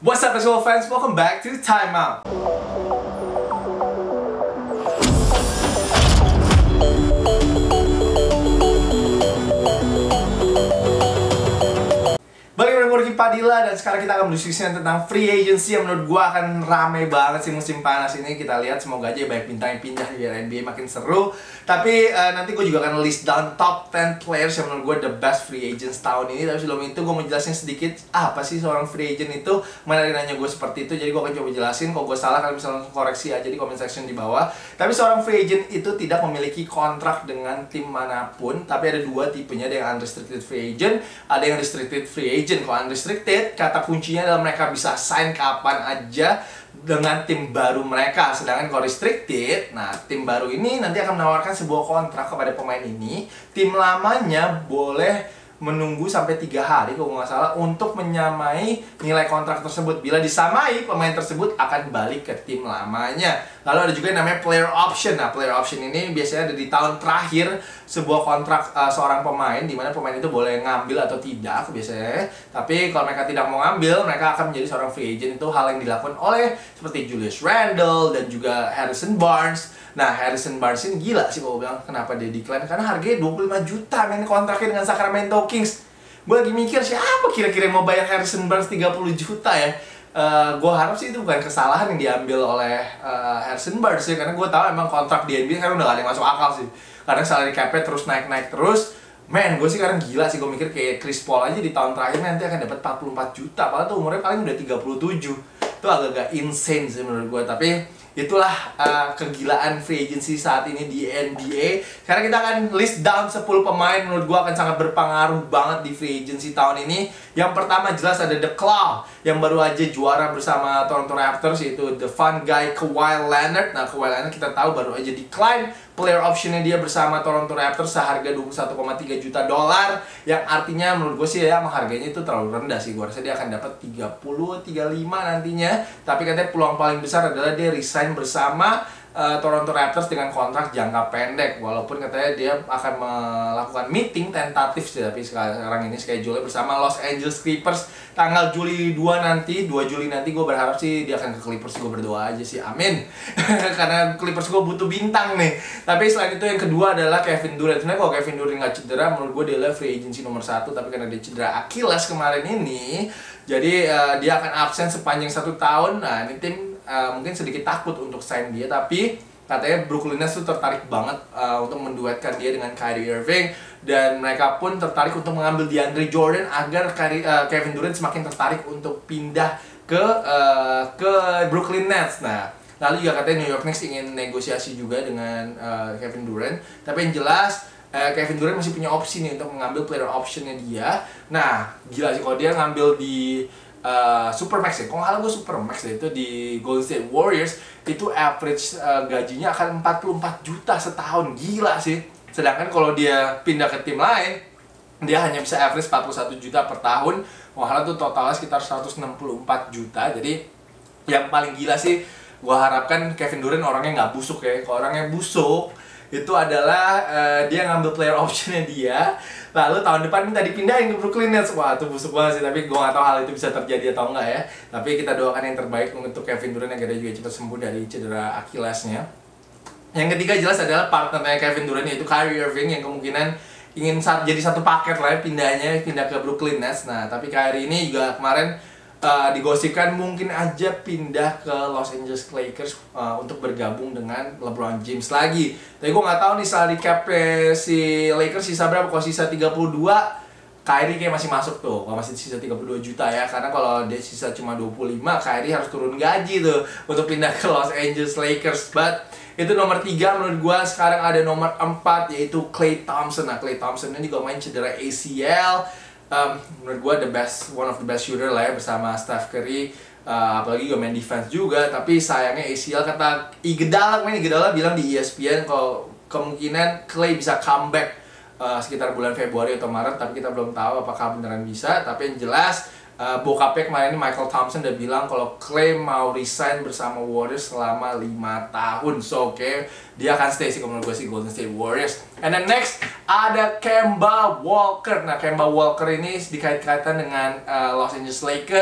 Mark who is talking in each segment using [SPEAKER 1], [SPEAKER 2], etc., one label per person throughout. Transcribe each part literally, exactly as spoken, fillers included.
[SPEAKER 1] What's up basketball fans, welcome back to Time Out. Balik dengan Rocky Padila, dan sekarang kita akan berdiskusi tentang free agency yang menurut gue akan rame banget sih musim panas ini. Kita lihat, semoga aja banyak bintang yang pindah biar N B A makin seru. Tapi uh, nanti gue juga akan list down top ten players yang menurut gue the best free agents tahun ini. Tapi sebelum itu gue mau jelasin sedikit apa sih seorang free agent itu. Mana ada nanya gue seperti itu, jadi gue akan coba jelasin. Kalau gue salah kalian bisa langsung koreksi aja di comment section di bawah. Tapi seorang free agent itu tidak memiliki kontrak dengan tim manapun. Tapi ada dua tipenya, ada yang unrestricted free agent, ada yang restricted free agent. Kalau unrestricted, kata kuncinya adalah mereka bisa sign kapan aja dengan tim baru mereka. Sedangkan kalau restricted, nah tim baru ini nanti akan menawarkan sebuah kontrak kepada pemain ini. Tim lamanya boleh menunggu sampai tiga hari kalau nggak salah untuk menyamai nilai kontrak tersebut. Bila disamai, pemain tersebut akan balik ke tim lamanya. Lalu ada juga yang namanya player option. Nah, player option ini biasanya ada di tahun terakhir sebuah kontrak uh, seorang pemain, di mana pemain itu boleh ngambil atau tidak biasanya. Tapi kalau mereka tidak mau ngambil, mereka akan menjadi seorang free agent. Itu hal yang dilakukan oleh seperti Julius Randle dan juga Harrison Barnes. Nah, Harrison Barnes ini gila sih kalau bilang kenapa dia decline, karena harganya dua puluh lima juta main kontraknya dengan Sacramento Kings. Gue lagi mikir siapa kira-kira yang mau bayar Harrison Barnes tiga puluh juta ya. Uh, gue harap sih itu bukan kesalahan yang diambil oleh uh, Harrison Barnes ya, karena gue tahu emang kontrak di N B A sekarang udah gak ada yang masuk akal sih. Karena salary cap-nya terus naik-naik terus. Man, gue sih sekarang gila sih, gue mikir kayak Chris Paul aja di tahun terakhir nanti akan dapat empat puluh empat juta, padahal tuh umurnya paling udah tiga puluh tujuh. Itu agak-agak insane sih menurut gue, tapi itulah uh, kegilaan free agency saat ini di N B A. Sekarang kita akan list down sepuluh pemain menurut gue akan sangat berpengaruh banget di free agency tahun ini. Yang pertama jelas ada The Claw yang baru aja juara bersama Toronto Raptors, yaitu the fun guy Kawhi Leonard. Nah, Kawhi Leonard kita tahu baru aja decline player optionnya dia bersama Toronto Raptors seharga dua puluh satu koma tiga juta dolar, yang artinya menurut gue sih ya harganya itu terlalu rendah sih. Gue rasa dia akan dapat tiga puluh, tiga puluh lima nantinya. Tapi katanya peluang paling besar adalah dia resign bersama uh, Toronto Raptors dengan kontrak jangka pendek. Walaupun katanya dia akan melakukan meeting tentatif sih, tapi sekarang ini schedule bersama Los Angeles Clippers tanggal Juli dua nanti, dua Juli nanti. Gue berharap sih dia akan ke Clippers, gue berdoa aja sih, amin. Karena Clippers gue butuh bintang nih. Tapi selain itu yang kedua adalah Kevin Durant. Sebenarnya kalau Kevin Durant nggak cedera, menurut gue dia adalah free agency nomor satu. Tapi karena dia cedera Achilles kemarin ini, jadi uh, dia akan absen sepanjang satu tahun. Nah, ini tim Uh, mungkin sedikit takut untuk sign dia, tapi katanya Brooklyn Nets tuh tertarik banget uh, untuk menduetkan dia dengan Kyrie Irving, dan mereka pun tertarik untuk mengambil DeAndre Jordan agar Kyrie, uh, Kevin Durant semakin tertarik untuk pindah ke uh, ke Brooklyn Nets. Nah, lalu juga katanya New York Knicks ingin negosiasi juga dengan uh, Kevin Durant, tapi yang jelas uh, Kevin Durant masih punya opsi nih untuk mengambil player optionnya dia. Nah, gila sih kalau dia ngambil di Uh, Supermax ya, kalau nggak salah gue Supermax ya, itu di Golden State Warriors, itu average uh, gajinya akan empat puluh empat juta setahun. Gila sih. Sedangkan kalau dia pindah ke tim lain, dia hanya bisa average empat puluh satu juta per tahun. Wahala tuh totalnya sekitar seratus enam puluh empat juta. Jadi yang paling gila sih, gue harapkan Kevin Durant orangnya nggak busuk ya. Kalau orangnya busuk, itu adalah uh, dia ngambil player optionnya dia, lalu tahun depan minta dipindahin ke Brooklyn Nets. Wah, itu busuk banget sih, tapi gue gak tahu hal itu bisa terjadi atau enggak ya. Tapi kita doakan yang terbaik untuk Kevin Durant agar dia juga cepat sembuh dari cedera Achillesnya. Yang ketiga jelas adalah partnernya Kevin Durant, yaitu Kyrie Irving, yang kemungkinan ingin jadi satu paket lah ya, pindahnya pindah ke Brooklyn Nets. Nah, tapi Kyrie ini juga kemarin Uh, digosipkan mungkin aja pindah ke Los Angeles Lakers uh, untuk bergabung dengan LeBron James lagi. Tapi gue nggak tahu nih salary cap si Lakers sisa berapa. Kalau sisa tiga puluh dua, Kyrie kayak masih masuk tuh. Kalau masih sisa tiga puluh dua juta ya, karena kalau dia sisa cuma dua puluh lima, Kyrie harus turun gaji tuh untuk pindah ke Los Angeles Lakers. But itu nomor tiga. Menurut gue sekarang ada nomor empat, yaitu Klay Thompson. Nah, Klay Thompson ini juga main cedera A C L. Um, menurut gue the best, one of the best shooter lah ya bersama Steph Curry, uh, apalagi juga main defense juga. Tapi sayangnya A C L, kata Iguodala, main Iguodala bilang di E S P N kalau kemungkinan Klay bisa comeback uh, sekitar bulan Februari atau Maret, tapi kita belum tahu apakah beneran bisa. Tapi yang jelas uh, bokapnya kemarin ini Michael Thompson udah bilang kalau Klay mau resign bersama Warriors selama lima tahun. So oke, okay, dia akan stay sih kalau menurut gue sih Golden State Warriors. And then next ada Kemba Walker. Nah, Kemba Walker ini dikait-kaitan dengan uh, Los Angeles Lakers.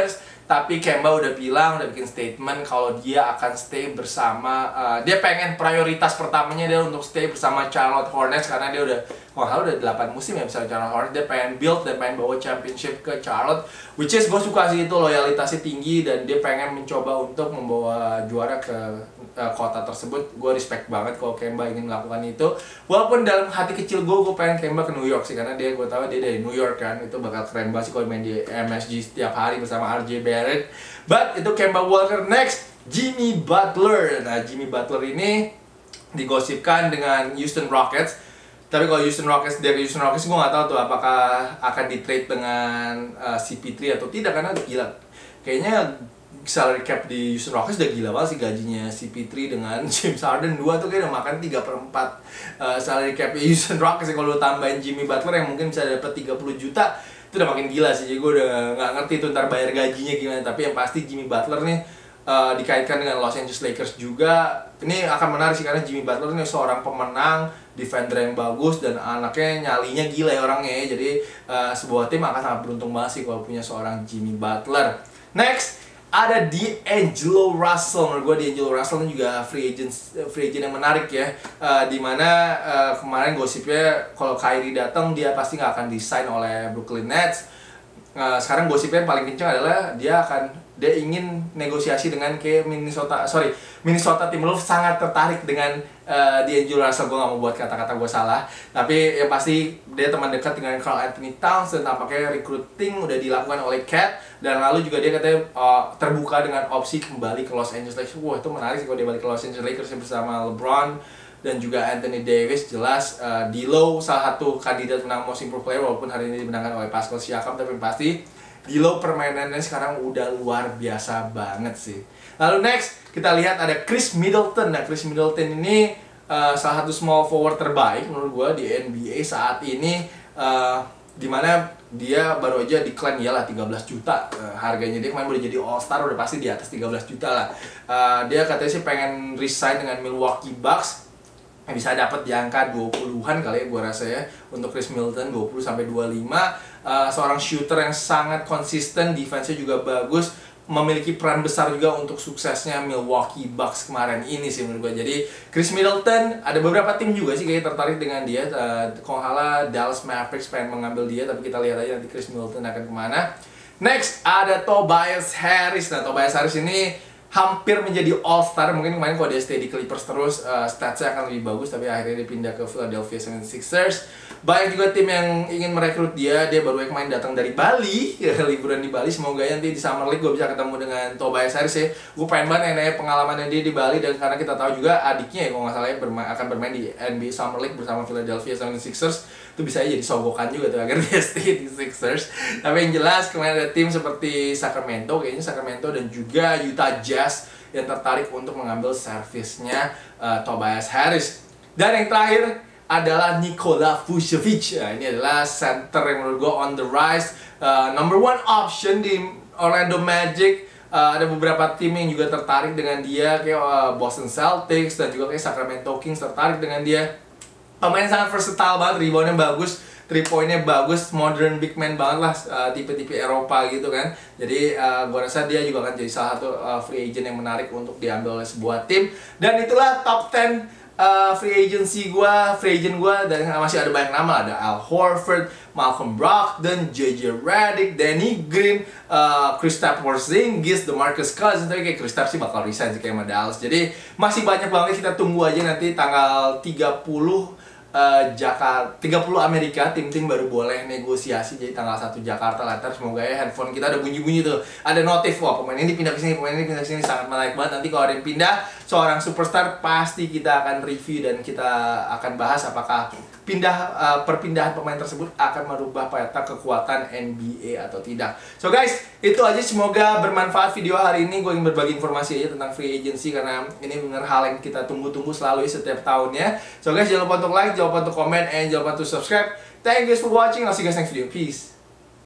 [SPEAKER 1] Tapi Kemba udah bilang, udah bikin statement kalau dia akan stay bersama, uh, dia pengen prioritas pertamanya dia untuk stay bersama Charlotte Hornets karena dia udah, wah udah delapan musim ya bersama Charlotte Hornets. Dia pengen build dan pengen bawa championship ke Charlotte, which is gue suka sih itu, loyalitasnya tinggi dan dia pengen mencoba untuk membawa juara ke uh, kota tersebut. Gue respect banget kalau Kemba ingin melakukan itu. Walaupun dalam hati kecil gue, gue pengen Kemba ke New York sih karena dia, gue tahu dia dari New York kan, itu bakal keren banget sih kalau main di M S G setiap hari bersama R J Barrett. But itu Kemba Walker. Next, Jimmy Butler. Nah, Jimmy Butler ini digosipkan dengan Houston Rockets. Tapi kalau Houston Rockets, dari Houston Rockets gue nggak tahu tuh apakah akan di trade dengan uh, C P tiga atau tidak karena gila. Kayaknya salary cap di Houston Rockets udah gila banget sih, gajinya C P tiga dengan James Harden dua tuh kayak udah makan tiga per empat uh, salary cap Houston Rockets. Kalau lu tambahin Jimmy Butler yang mungkin bisa dapat tiga puluh juta, itu udah makin gila sih. Jadi gue udah nggak ngerti tuh ntar bayar gajinya gimana. Tapi yang pasti Jimmy Butler nih uh, dikaitkan dengan Los Angeles Lakers juga. Ini akan menarik sih karena Jimmy Butler ini seorang pemenang, defender yang bagus, dan anaknya nyalinya gila ya orangnya ya. Jadi uh, sebuah tim akan sangat beruntung banget sih kalau punya seorang Jimmy Butler. Next, ada D'Angelo Russell. Menurut gue D'Angelo Russell ini juga free agent free agent yang menarik ya. Uh, dimana uh, kemarin gosipnya kalau Kyrie datang dia pasti nggak akan di-sign oleh Brooklyn Nets. Uh, sekarang gosipnya paling kencang adalah dia akan dia ingin negosiasi dengan ke Minnesota. Sorry, Minnesota Timberwolves sangat tertarik dengan uh, D'Angelo Russell. Gue nggak mau buat kata-kata gue salah. Tapi yang pasti dia teman dekat dengan Karl Anthony Towns dan tampaknya recruiting udah dilakukan oleh Cat. Dan lalu juga dia katanya uh, terbuka dengan opsi kembali ke Los Angeles Lakers. Wah, itu menarik sih kalau dia balik ke Los Angeles Lakers bersama LeBron dan juga Anthony Davis. Jelas uh, D'Lo salah satu kandidat menang Most Improved Player walaupun hari ini dimenangkan oleh Pascal Siakam, tapi pasti D'Lo permainannya sekarang udah luar biasa banget sih. Lalu next kita lihat ada Chris Middleton. Nah, Chris Middleton ini uh, salah satu small forward terbaik menurut gua di N B A saat ini, uh, dimana dia baru aja decline iyalah tiga belas juta uh, harganya. Dia kemarin udah jadi All Star, udah pasti di atas tiga belas juta lah. Uh, dia katanya sih pengen resign dengan Milwaukee Bucks. Bisa dapat di angka dua puluhan kali ya gua rasa ya untuk Chris Middleton, dua puluh sampai dua puluh lima. Uh, seorang shooter yang sangat konsisten, defense-nya juga bagus, memiliki peran besar juga untuk suksesnya Milwaukee Bucks kemarin ini sih menurut gue. Jadi Chris Middleton, ada beberapa tim juga sih kayak tertarik dengan dia. uh, Kalau nggak Dallas Mavericks pengen mengambil dia, tapi kita lihat aja nanti Chris Middleton akan kemana. Next ada Tobias Harris. Nah, Tobias Harris ini hampir menjadi All-Star. Mungkin kemarin kalau dia stay di Clippers terus, uh, statsnya akan lebih bagus, tapi akhirnya dia pindah ke Philadelphia seventy-sixers. Banyak juga tim yang ingin merekrut dia. Dia baru kemarin datang dari Bali, ya, liburan di Bali. Semoga nanti di Summer League gue bisa ketemu dengan Tobias Harris ya. Gue pengen banget nanya pengalamannya dia di Bali, dan karena kita tahu juga adiknya ya kalau nggak salah ya, bermain, akan bermain di N B A Summer League bersama Philadelphia seventy-sixers. Itu bisa jadi sogokan juga tuh agar dia stay di Sixers. Tapi yang jelas kemarin ada tim seperti Sacramento, kayaknya Sacramento dan juga Utah Jazz yang tertarik untuk mengambil servisnya uh, Tobias Harris. Dan yang terakhir adalah Nikola Vucevic. Nah, ini adalah center yang menurut gue on the rise, uh, number one option di Orlando Magic. Uh, ada beberapa tim yang juga tertarik dengan dia, kayak uh, Boston Celtics dan juga kayak Sacramento Kings tertarik dengan dia. Pemain sangat versatile banget, reboundnya bagus, three point-nya bagus, modern big man banget lah, uh, tipe-tipe Eropa gitu kan. Jadi uh, gue rasa dia juga akan jadi salah satu uh, free agent yang menarik untuk diambil oleh sebuah tim. Dan itulah top ten uh, free agency gue, free agent gue. Dan masih ada banyak nama, ada Al Horford, Malcolm Brogdon, J J Redick, Danny Green, uh, Kristaps Porzingis, DeMarcus Cousins. Tapi kayak Kristaps sih bakal resign sih kayak sama Dallas. Jadi masih banyak banget, kita tunggu aja nanti tanggal tiga puluh Uh, Jakarta, tiga puluh Amerika, tim-tim baru boleh negosiasi. Jadi tanggal satu Jakarta later, semoga ya handphone kita ada bunyi-bunyi tuh, ada notif, wah pemain ini pindah ke sini, pemain ini pindah ke sini, sangat menarik banget. Nanti kalau ada yang pindah seorang superstar, pasti kita akan review dan kita akan bahas apakah pindah uh, perpindahan pemain tersebut akan merubah peta kekuatan N B A atau tidak. So guys, itu aja, semoga bermanfaat video hari ini. Gue ingin berbagi informasi aja tentang free agency karena ini benar hal yang kita tunggu-tunggu selalu ya, setiap tahunnya. So guys, jangan lupa untuk like, jangan lupa untuk comment, and jangan lupa untuk subscribe. Thank you guys for watching. I'll see you guys next video. Peace.